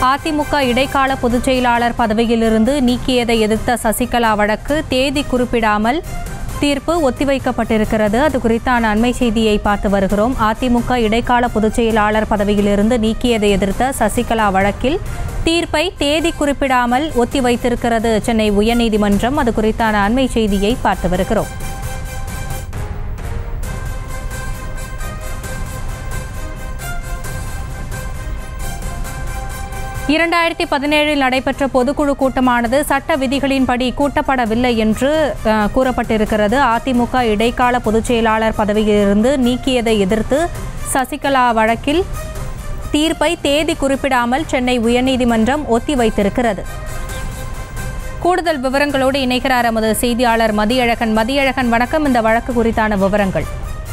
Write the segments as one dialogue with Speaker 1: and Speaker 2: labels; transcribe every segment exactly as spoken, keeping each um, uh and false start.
Speaker 1: அதிமுக இடைக்கால பொதுச் செயலாளர் பதவியிலிருந்து நீக்கியதை எதிர்த்த சசிகலா வழக்கு தேதி குறிப்பிடாமல் தீர்ப்பு ஒத்திவைக்கப்பட்டிருக்கிறது. அது குறித்தான அண்மை செய்தியை பார்த்து வருகிறோம். அதிமுக இடைக்கால பொதுச் செயலாளர் பதவியிலிருந்து நீக்கியதை எதிர்த்த சசிகலா வழக்கில் தீர்ப்பை தேதி குறிப்பிடாமல் ஒத்திவைத்திருக்கிறது சென்னை உயர்நீதிமன்றம். அது குறித்தான அண்மை செய்தியை பார்த்து வருகிறோம். இரண்டாயிரத்தி பதினேழில் நடைபெற்ற பொதுக்குழு கூட்டமானது சட்ட விதிகளின்படி கூட்டப்படவில்லை என்று கூறப்பட்டிருக்கிறது. அதிமுக இடைக்கால பொதுச் செயலாளர் பதவியிலிருந்து நீக்கியதை எதிர்த்து சசிகலா வழக்கில் தீர்ப்பை தேதி குறிப்பிடாமல் சென்னை உயர்நீதிமன்றம் ஒத்திவைத்திருக்கிறது. கூடுதல் விவரங்களோடு இணைகிறார் எமது செய்தியாளர் மதியழகன். மதியழகன், வணக்கம். இந்த வழக்கு குறித்தான விவரங்கள்.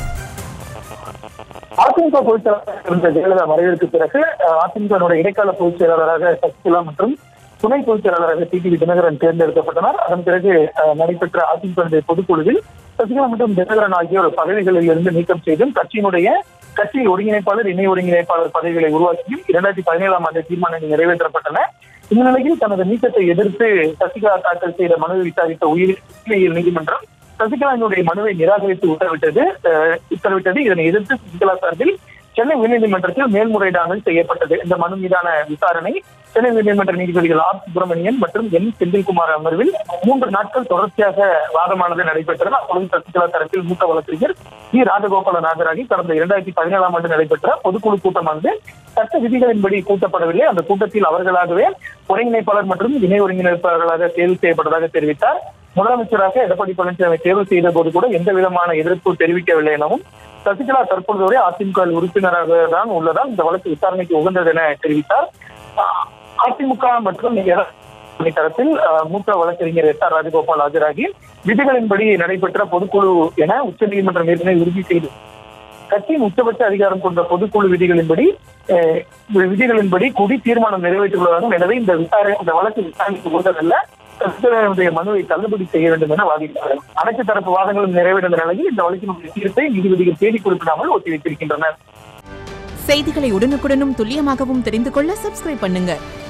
Speaker 2: அதிமுக பொதுச் செயலாளர் ஜெயலலிதா மறைவிற்கு பிறகு அதிமுக இடைக்கால பொதுச் செயலாளராக சசிகலா மற்றும் துணை பொதுச் செயலாளராக டி டி தினகரன் தேர்ந்தெடுக்கப்பட்டனர். அதன் பிறகு நடைபெற்ற அதிமுக பொதுக்குழுவில் சசிகலா மற்றும் தினகரன் ஆகியோர் பதவிகளில் இருந்து நீக்கம் செய்தும் கட்சியினுடைய கட்சி ஒருங்கிணைப்பாளர் இணை ஒருங்கிணைப்பாளர் பதவிகளை உருவாக்கியும் இரண்டாயிரத்தி பதினேழாம் ஆண்டு தீர்மானங்கள் நிறைவேற்றப்பட்டன. இந்த நிலையில் தனது நீக்கத்தை எதிர்த்து சசிகலா தாக்கல் செய்த மனுவை விசாரித்த உயர் நீதிமன்றம் சசிகலாவினுடைய மனுவை நிராகரித்து உத்தரவிட்டது உத்தரவிட்டது இதனை எதிர்த்து சசிகலா சார்பில் சென்னை உயர்நீதிமன்றத்தில் மேல்முறையீடானது செய்யப்பட்டது. இந்த மனு மீதான விசாரணை சென்னை உயர்நீதிமன்ற நீதிபதிகள் ஆர் சுப்பிரமணியன் மற்றும் என் செந்தில்குமார் அமர்வில் மூன்று நாட்கள் தொடர்ச்சியாக வாதமானது நடைபெற்றது. அப்பொழுது சசிகலா தரப்பில் மூத்த வழக்கறிஞர் வி ராஜகோபாலன் ஆஜராகி கடந்த இரண்டாயிரத்தி பதினேழாம் ஆண்டு நடைபெற்ற பொதுக்குழு கூட்டமானது சட்ட விதிகளின்படி கூட்டப்படவில்லை, அந்த கூட்டத்தில் அவர்களாகவே ஒருங்கிணைப்பாளர் மற்றும் இணை ஒருங்கிணைப்பாளர்களாக தேர்வு செய்யப்பட்டதாக தெரிவித்தார். முதலமைச்சராக எடப்பாடி பழனிசாமி தேர்வு செய்த போது கூட எந்த விதமான எதிர்ப்பு தெரிவிக்கவில்லை எனவும் சசிகலா தற்பொழுது வரை அதிமுக உறுப்பினராக தான் உள்ளதால் இந்த வழக்கு விசாரணைக்கு உகந்தது என தெரிவித்தார். அதிமுக மற்றும் தரப்பில் மூத்த வழக்கறிஞர் எஸ் ஆர் ராஜகோபால் ஆஜராகி விதிகளின்படி நடைபெற்ற பொதுக்குழு என உச்சநீதிமன்றம் ஏற்கனவே உறுதி செய்து கட்சியின் உச்சபட்ச அதிகாரம் கொண்ட பொதுக்குழு விதிகளின்படி விதிகளின்படி கூடி தீர்மானம் நிறைவேற்றியுள்ளதாகவும், எனவே இந்த விசாரணை இந்த வழக்கு விசாரணைக்கு உகந்ததல்ல, சசிகலாவுடைய மனுவை தள்ளுபடி செய்ய வேண்டும் என வாதிட்டார்கள். அனைத்து தரப்பு வாதங்களும் நிறைவேறிய நிலையில் இந்த வழக்கினுடைய தீர்ப்பை நீதிபதிகள் தேதி குறிப்பிடாமல் ஒத்திவைத்திருக்கின்றனர்.
Speaker 3: செய்திகளை உடனுக்குடனும் துல்லியமாகவும் தெரிந்து கொள்ள சப்ஸ்கிரைப் பண்ணுங்க.